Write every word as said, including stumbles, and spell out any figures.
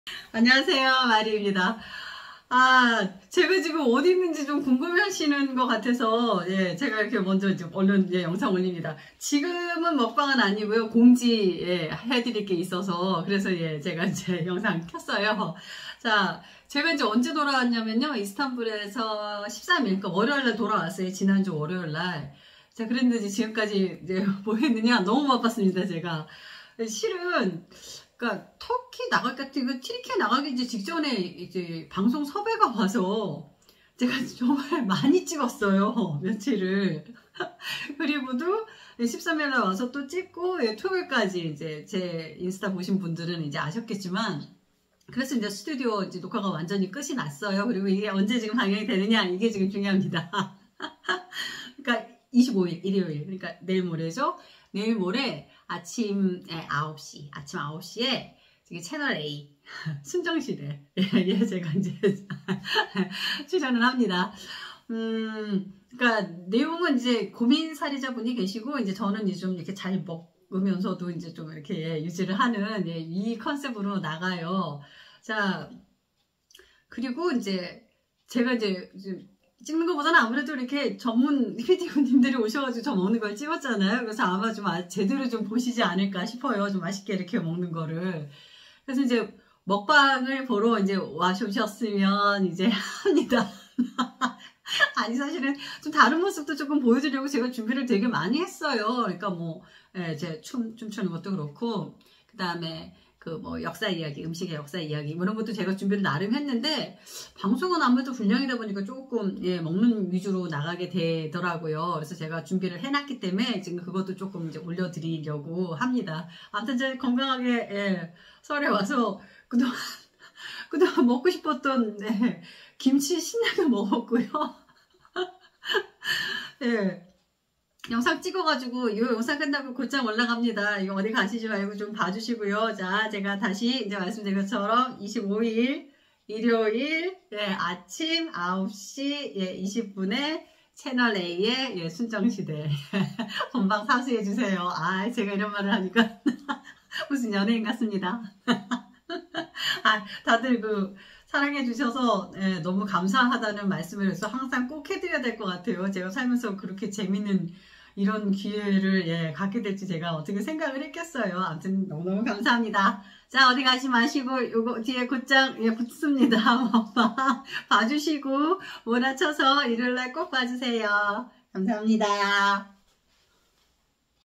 안녕하세요, 마리입니다. 아, 제가 지금 어디 있는지 좀 궁금해 하시는 것 같아서, 예, 제가 이렇게 먼저 이제 얼른 예, 영상 올립니다. 지금은 먹방은 아니고요. 공지, 예, 해드릴 게 있어서, 그래서 예, 제가 이제 영상 켰어요. 자, 제가 이제 언제 돌아왔냐면요. 이스탄불에서 십삼 일, 그러니까 월요일날 돌아왔어요. 지난주 월요일날. 자, 그랬는데 지금까지 이제 뭐 했느냐? 너무 바빴습니다, 제가. 실은, 그러니까 터키 나갈까 이거 튀르키예 나가기 이제 직전에 이제 방송 섭외가 와서 제가 정말 많이 찍었어요. 며칠을. 그리고도 십삼 일날 와서 또 찍고 예, 토요일까지 이제 제 인스타 보신 분들은 이제 아셨겠지만 그래서 이제 스튜디오 이제 녹화가 완전히 끝이 났어요. 그리고 이게 언제 지금 방영이 되느냐 이게 지금 중요합니다. 그러니까 이십오 일 일요일 그러니까 내일 모레죠. 내일 모레 아침 아홉 시, 아침 아홉 시에 채널 A 순정시대 예, 제가 이제 출연을 합니다. 음, 그러니까 내용은 이제 고민 사례자분이 계시고 이제 저는 이제 좀 이렇게 잘 먹으면서도 이제 좀 이렇게 예, 유지를 하는 예, 이 컨셉으로 나가요. 자, 그리고 이제 제가 이제 찍는 것보다는 아무래도 이렇게 전문 피디님들이 오셔가지고 저 먹는 걸 찍었잖아요. 그래서 아마 좀 제대로 좀 보시지 않을까 싶어요. 좀 맛있게 이렇게 먹는 거를. 그래서 이제 먹방을 보러 이제 와주셨으면 이제 합니다. 아니, 사실은 좀 다른 모습도 조금 보여드리려고 제가 준비를 되게 많이 했어요. 그러니까 뭐, 예, 제 춤, 춤추는 것도 그렇고, 그 다음에 그 뭐 역사 이야기, 음식의 역사 이야기 뭐 이런 것도 제가 준비를 나름 했는데 방송은 아무래도 분량이다 보니까 조금 예, 먹는 위주로 나가게 되더라고요. 그래서 제가 준비를 해놨기 때문에 지금 그것도 조금 이제 올려드리려고 합니다. 아무튼 제 건강하게 예, 설에 와서 그동안 그동안 먹고 싶었던 예, 김치 신라면 먹었고요. 예. 영상 찍어가지고 이 영상 끝나고 곧장 올라갑니다. 이거 어디 가시지 말고 좀 봐주시고요. 자, 제가 다시 이제 말씀드린 것처럼 이십오 일 일요일 예, 아침 아홉 시 예, 이십 분에 채널 A의 예, 순정시대 본방 사수해주세요. 아, 제가 이런 말을 하니까 무슨 연예인 같습니다. 아, 다들 그 사랑해주셔서 예, 너무 감사하다는 말씀을 해서 항상 꼭 해드려야 될 것 같아요. 제가 살면서 그렇게 재밌는 이런 기회를 예, 갖게 될지 제가 어떻게 생각을 했겠어요. 아무튼 너무너무 감사합니다. 자, 어디 가지 마시고 요거 뒤에 곧장 예, 붙습니다. 봐주시고 몰아쳐서 일요일날 꼭 봐주세요. 감사합니다.